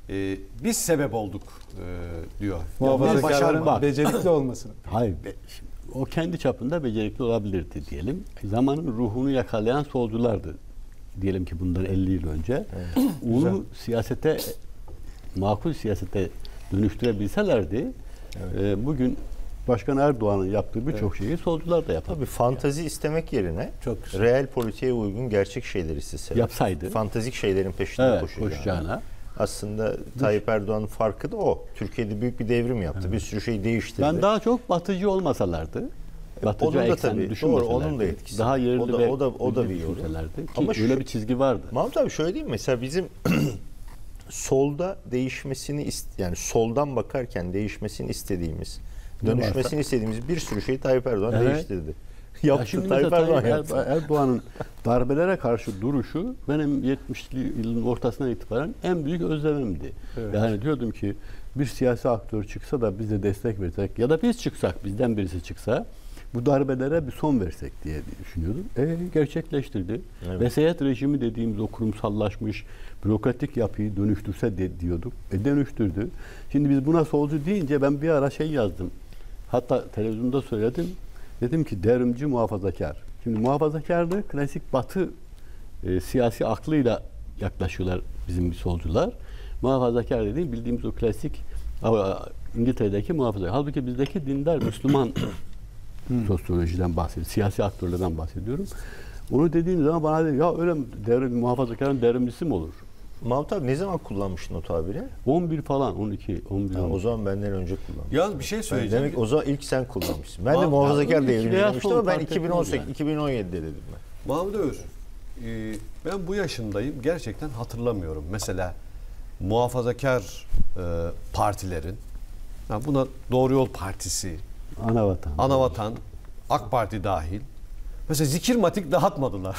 biz sebep olduk diyor. Muhafazakarların becerikli olmasını. Hayır. O kendi çapında becerikli olabilirdi diyelim. Zamanın ruhunu yakalayan solculardı. Diyelim ki bundan 50 yıl önce. Evet. Onu siyasete, makul siyasete dönüştürebilselerdi, evet, bugün Başkan Erdoğan'ın yaptığı birçok şeyi solcular da yapar. Tabii fantazi istemek yerine reel politiğe uygun gerçek şeyler isteseler. Yapsaydı. Fantazik şeylerin peşinde koşacağına. Aslında Tayyip Erdoğan'ın farkı da o. Türkiye'de büyük bir devrim yaptı. Evet. Bir sürü şey değiştirdi. Ben daha çok batıcı olmasalardı. Batıcı onun da tabii. Doğru, onun da etkisi. Daha yerli o da bir yorum. Ama öyle bir çizgi vardı. Mahmut abi şöyle değil mi? Mesela bizim solda değişmesini yani soldan bakarken değişmesini istediğimiz, dönüşmesini istediğimiz bir sürü şeyi Tayyip Erdoğan değiştirdi. Yaptı, Tayyip Erdoğan yaptı. Erdoğan'ın darbelere karşı duruşu benim 70'li yılın ortasından itibaren en büyük özlemimdi. Evet. Yani diyordum ki bir siyasi aktör çıksa da biz de destek versek ya da biz çıksak, bizden birisi çıksa bu darbelere bir son versek diye düşünüyordum. Gerçekleştirdi. Evet. Vesayet rejimi dediğimiz o kurumsallaşmış bürokratik yapıyı dönüştürse diyorduk. Dönüştürdü. Şimdi biz buna solcu deyince ben bir ara yazdım. Hatta televizyonda söyledim. Dedim ki devrimci muhafazakar. Şimdi muhafazakarlığı klasik Batı siyasi aklıyla yaklaşıyorlar bizim solcular. Muhafazakar dediğim bildiğimiz o klasik İngiltere'deki muhafazakar. Halbuki bizdeki dindar Müslüman sosyolojiden bahsediyorum. Siyasi aktörlerden bahsediyorum. Onu dediğim zaman bana dedi ya öyle muhafazakarın devrimcisi mi olur? Mahmut abi ne zaman kullanmıştın o tabiri? 11 falan, 12, 11. O zaman benden önce kullanmıştım. Yalnız bir şey söyleyeceğim. Demek o zaman ilk sen kullanmışsın. Ben de muhafazakar devrimci demiştim ama ben 2017'de dedim ben. Mahmut Övür, ben bu yaşındayım. Gerçekten hatırlamıyorum. Mesela muhafazakar partilerin, buna Doğru Yol Partisi, Anavatan, AK Parti dahil. Mesela zikirmatik dağıtmadılar.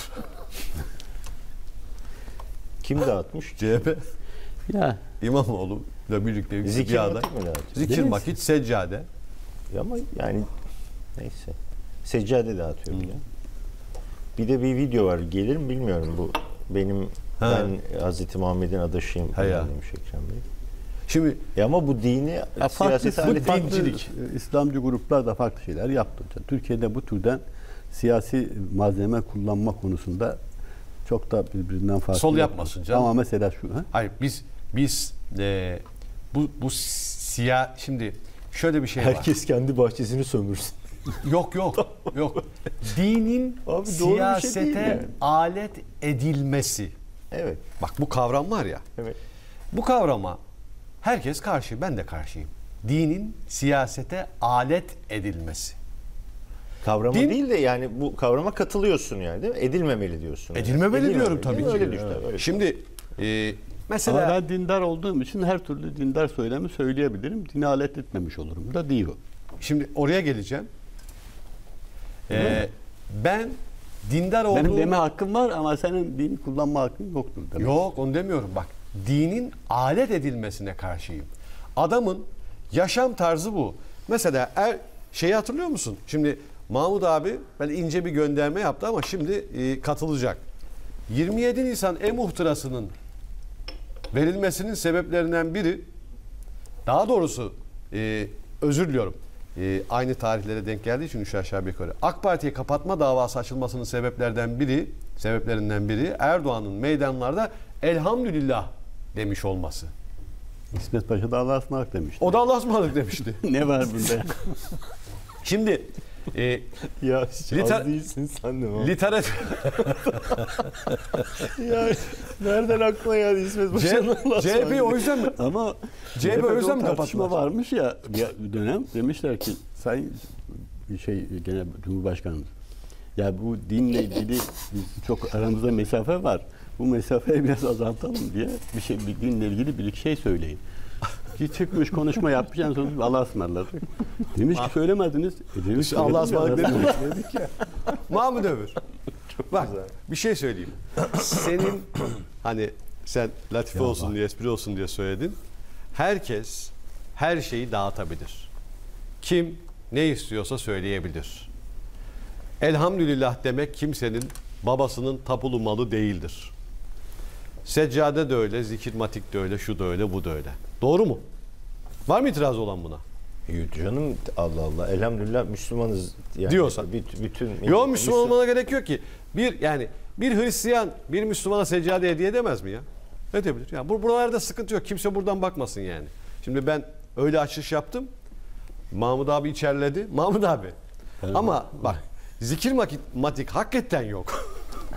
Kim dağıtmış? CHP. Ya. İmamoğlu ile birlikte bir aday. Zikirmatik, seccade. Ama yani neyse. Seccade dağıtıyor ya. Bir de bir video var. Gelir mi bilmiyorum bu. Ben Hazreti Muhammed'in adaşıyım. Demiş Ekrem Bey. Şimdi ama bu dini siyasete dincilik. İslamcı gruplar da farklı şeyler yaptı. Türkiye'de bu türden siyasi malzeme kullanma konusunda çok da birbirinden farklı. Sol yapmasın canım. Ama mesela şu. Hayır biz bu şimdi şöyle bir şey var. Herkes kendi bahçesini sömürsün. Yok. Dinin siyasete alet edilmesi. Evet. Bak bu kavram var ya. Evet. Bu kavrama herkes karşı. Ben de karşıyım. Dinin siyasete alet edilmesi. Kavrama değil de yani bu kavrama katılıyorsun yani değil mi? Edilmemeli diyorsun. Edilmemeli diyorum tabii ki. Öyle düşün. Şimdi mesela ben dindar olduğum için her türlü dindar söylemi söyleyebilirim. Dini alet etmemiş olurum da değil o. Şimdi oraya geleceğim. Ben dindar olduğum... Benim deme hakkım var ama senin din kullanma hakkın yoktur demek. Yok onu demiyorum. Bak dinin alet edilmesine karşıyım. Adamın yaşam tarzı bu. Mesela şeyi hatırlıyor musun? Şimdi Mahmut abi böyle ince bir gönderme yaptı ama şimdi katılacak. 27 Nisan e-muhtırasının verilmesinin sebeplerinden biri, daha doğrusu özür diliyorum, aynı tarihlere denk geldiği için 3 aşağı 5 yukarı. AK Parti'ye kapatma davası açılmasının sebeplerinden biri Erdoğan'ın meydanlarda elhamdülillah demiş olması. İsmet Paşa da Allah'a ısmarladık demişti. O da Allah'a ısmarladık demişti. Ne var bunda? Şimdi ya az değilsin sen de. Literatür. Ya nereden aklına geldi İsmet Paşa'nın Allah'a CHP o yüzden mi? Ama CHP o yüzden mi tartışma varmış ya bir dönem demişler ki sayın gene Cumhurbaşkanımız ya bu dinle ilgili çok aramızda mesafe var. Bu mesafeyi biraz azaltalım diye bir dinle ilgili bir iki şey söyleyin. Ki çıkmış konuşma yapmış en son Allah'a ısmarladık. Demiş ki söylemediniz. Demiş Allah'a ısmarladık dedik ya. Mahmut Övür. Bak bir şey söyleyeyim. Senin hani sen latife olsun diye, espri olsun diye söyledin. Herkes her şeyi dağıtabilir. Kim ne istiyorsa söyleyebilir. Elhamdülillah demek kimsenin babasının tapulu malı değildir. Seccade de öyle, zikirmatik de öyle, şu da öyle, bu da öyle. Doğru mu? Var mı itiraz olan buna? Canım Allah Allah. Elhamdülillah Müslümanız. Yani Diyorsan. Bütün Yok, Müslüman olmana gerek yok ki. Bir Hristiyan bir Müslümana seccade hediye edemez mi ya? Edebilir. Yani buralarda sıkıntı yok. Kimse buradan bakmasın yani. Şimdi ben öyle açış yaptım. Mahmut abi içerledi. Mahmut abi. Evet. Ama bak zikirmatik hakikaten yok.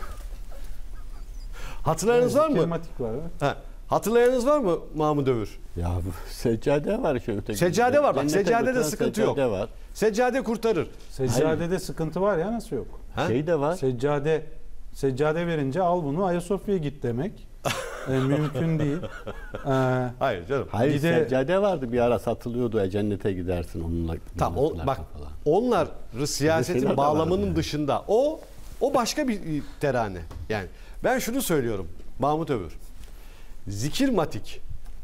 Hatırlayanız var mı? Zikirmatik var. Ha, hatırlayanız var mı Mahmut Övür? Ya seccade var işte öteki. Seccade var. Bak seccadede sıkıntı yok. Var. Seccade kurtarır. Seccadede sıkıntı var ya, nasıl yok? Ha? Şey de var. Seccade verince al bunu Ayasofya'ya git demek. Mümkün değil. Hayır canım. Hayır, seccade vardı bir ara, satılıyordu. Cennete gidersin onunla. Tamam, bak falan. Onlar siyasetin bağlamının dışında. O başka bir terane. Yani ben şunu söylüyorum Mahmut Övür. Zikirmatik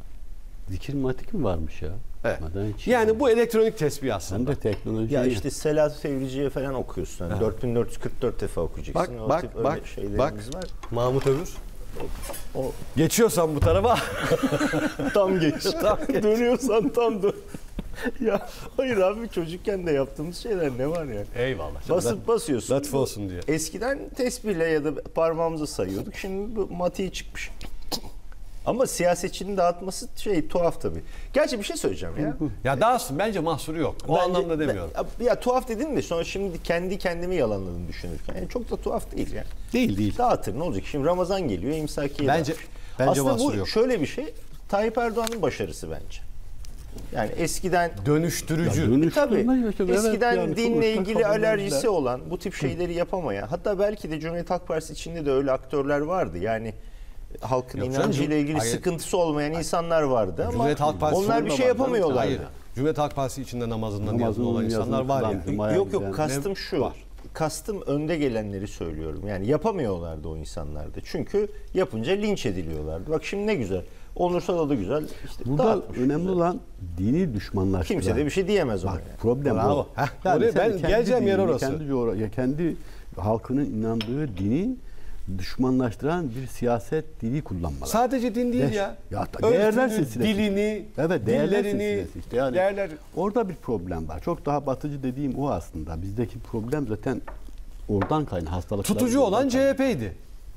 mi varmış ya? Evet. Yani bu elektronik tesbih aslında. Hem de teknoloji. Ya işte Selat-ı Tevriciye falan okuyorsun. Yani 4444 defa okuyacaksın. Bak var. Mahmut Övür. Geçiyorsan bu tarafa tam geç. Dönüyorsan tam dön. Ya hayır abi, çocukken de yaptığımız şeyler ne var ya? Eyvallah. Basıyorsun. Latif olsun diye. Eskiden tesbihle ya da parmağımızı sayıyorduk. Şimdi bu matiği çıkmış. Ama siyasetçinin dağıtması tuhaf tabii. Gerçi bir şey söyleyeceğim ya. Ya dağıtsın, bence mahsuru yok. O anlamda demiyorum. Ya tuhaf dedin de sonra şimdi kendimi yalanladığını düşünürken. Yani çok da tuhaf değil yani. Değil. Dağıtır, ne olacak? Şimdi Ramazan geliyor, imsakiye Bence aslında mahsuru bu yok. şöyle bir şey. Tayyip Erdoğan'ın başarısı bence. Yani eskiden dönüştürücü. Tabii. Eskiden yani dinle ilgili alerjisi edildiler. olan, bu tip şeyleri yapamayan, hatta belki de Cumhuriyet Halk Partisi içinde de öyle aktörler vardı. Yani halkın inancıyla ilgili sıkıntısı olmayan insanlar vardı ama onlar bir şey yapamıyorlardı. Hayır. Cumhuriyet Halk Partisi içinde namazından yazılı olan insanlar var ya. Yok, kastım şu. Kastım önde gelenleri söylüyorum. Yani yapamıyorlardı o insanlarda. Çünkü yapınca linç ediliyorlardı. Bak şimdi ne güzel. Onursal da güzel. İşte burada önemli olan dini düşmanlaştıran. Kimse de bir şey diyemez ona. Bak, problem bu. Yani ben geleceğim yer orası. Kendi halkının inandığı dini düşmanlaştıran bir siyaset dili kullanmalar. Sadece din değil ya. Değerler silsilesi. Dilini, dillerini, işte yani değerler. Orada bir problem var. Çok daha batıcı dediğim o aslında. Bizdeki problem zaten oradan kaynağı, hastalıklar. Tutucu olan CHP'ydi.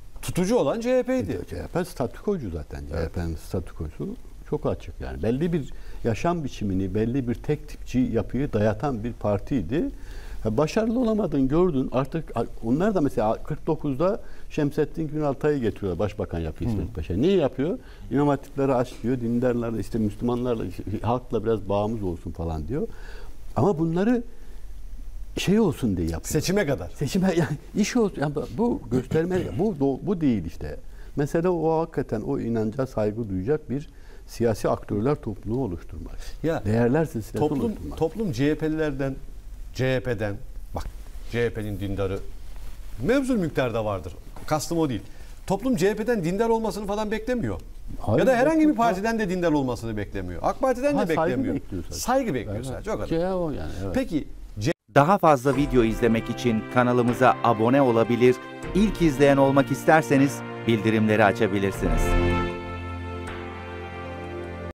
CHP statükocu zaten. Evet. CHP'nin statükosu çok açık yani. Belli bir yaşam biçimini, belli bir tek tipçi yapıyı dayatan bir partiydi. Başarılı olamadın, gördün. Artık onlar da mesela 49'da Şemsettin Günaltay'ı getiriyor, başbakan yapıyor İsmet Paşa. Niye yapıyor? İmam hatipleri aç diyor, dindarlarla, işte Müslümanlarla, halkla biraz bağımız olsun falan diyor. Ama bunları şey olsun diye yapıyor. Seçime kadar. Yani iş olsun. Yani bu gösterme, bu değil işte. Mesela o hakikaten o inanca saygı duyacak bir siyasi aktörler topluluğu oluşturmak. Ya, değerler silsilesi oluşturmak. Toplum CHP'den bak, CHP'nin dindarı mevzul miktarda vardır. Kastım o değil. Toplum CHP'den dindar olmasını falan beklemiyor. Hayır, ya da herhangi bir partiden de dindar olmasını beklemiyor. AK Parti'den de beklemiyor. Saygı bekliyor sadece. O kadar. O yani, evet. Peki daha fazla video izlemek için kanalımıza abone olabilir, ilk izleyen olmak isterseniz bildirimleri açabilirsiniz.